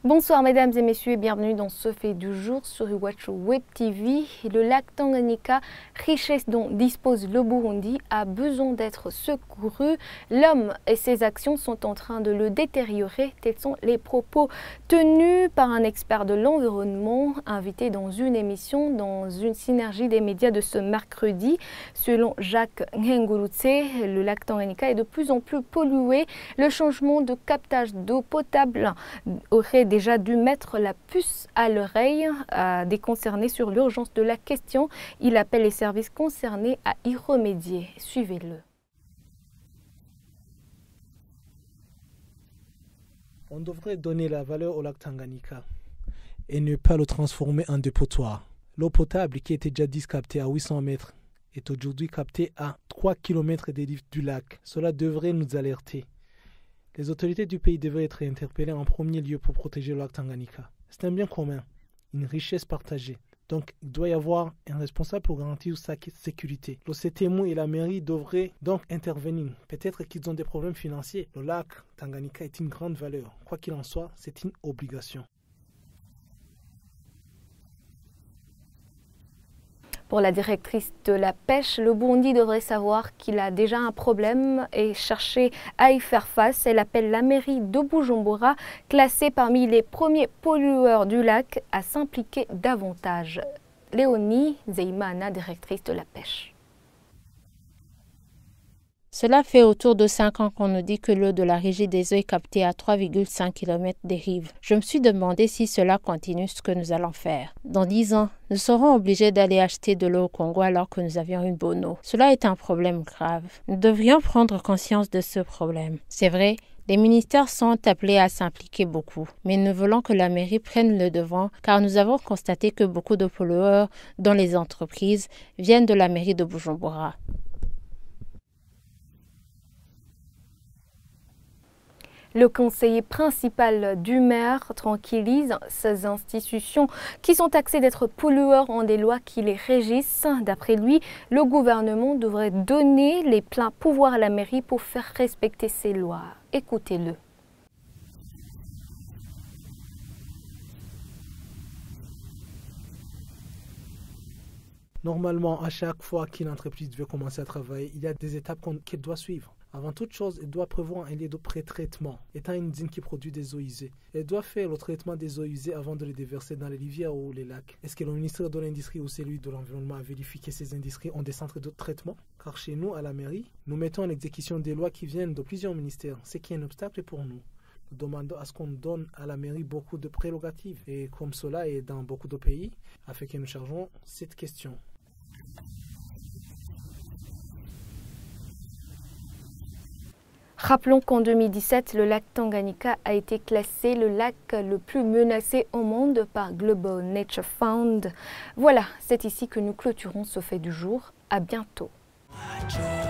Bonsoir mesdames et messieurs et bienvenue dans ce fait du jour sur Iwachu Web TV. Le lac Tanganyika, richesse dont dispose le Burundi, a besoin d'être secouru. L'homme et ses actions sont en train de le détériorer. Tels sont les propos tenus par un expert de l'environnement invité dans une émission dans une synergie des médias de ce mercredi. Selon Jacques Ngengurutse, le lac Tanganyika est de plus en plus pollué. Le changement de captage d'eau potable aurait déjà dû mettre la puce à l'oreille des concernés sur l'urgence de la question. Il appelle les services concernés à y remédier. Suivez-le. On devrait donner la valeur au lac Tanganyika et ne pas le transformer en dépotoir. L'eau potable qui était jadis captée à 800 mètres est aujourd'hui captée à 3 km des rives du lac. Cela devrait nous alerter. Les autorités du pays devraient être interpellées en premier lieu pour protéger le lac Tanganyika. C'est un bien commun, une richesse partagée. Donc, il doit y avoir un responsable pour garantir sa sécurité. L'OCTMO et la mairie devraient donc intervenir. Peut-être qu'ils ont des problèmes financiers. Le lac Tanganyika est une grande valeur. Quoi qu'il en soit, c'est une obligation. Pour la directrice de la pêche, le Burundi devrait savoir qu'il a déjà un problème et chercher à y faire face. Elle appelle la mairie de Bujumbura, classée parmi les premiers pollueurs du lac, à s'impliquer davantage. Léonie Zeimana, directrice de la pêche. Cela fait autour de 5 ans qu'on nous dit que l'eau de la régie des eaux est captée à 3,5 km des rives. Je me suis demandé si cela continue ce que nous allons faire. Dans 10 ans, nous serons obligés d'aller acheter de l'eau au Congo alors que nous avions une bonne eau. Cela est un problème grave. Nous devrions prendre conscience de ce problème. C'est vrai, les ministères sont appelés à s'impliquer beaucoup, mais nous voulons que la mairie prenne le devant car nous avons constaté que beaucoup de pollueurs dans les entreprises viennent de la mairie de Bujumbura. Le conseiller principal du maire tranquillise ces institutions qui sont taxées d'être pollueurs en des lois qui les régissent. D'après lui, le gouvernement devrait donner les pleins pouvoirs à la mairie pour faire respecter ces lois. Écoutez-le. Normalement, à chaque fois qu'une entreprise veut commencer à travailler, il y a des étapes qu'elle doit suivre. Avant toute chose, elle doit prévoir un lieu de pré-traitement. Étant une usine qui produit des eaux usées, elle doit faire le traitement des eaux usées avant de les déverser dans les rivières ou les lacs. Est-ce que le ministère de l'Industrie ou celui de l'Environnement a vérifié que ces industries ont des centres de traitement? Car chez nous, à la mairie, nous mettons en exécution des lois qui viennent de plusieurs ministères, ce qui est un obstacle pour nous. Nous demandons à ce qu'on donne à la mairie beaucoup de prérogatives. Et comme cela est dans beaucoup de pays, afin que nous chargeons cette question. Rappelons qu'en 2017, le lac Tanganyika a été classé le lac le plus menacé au monde par Global Nature Fund. Voilà, c'est ici que nous clôturons ce fait du jour. À bientôt.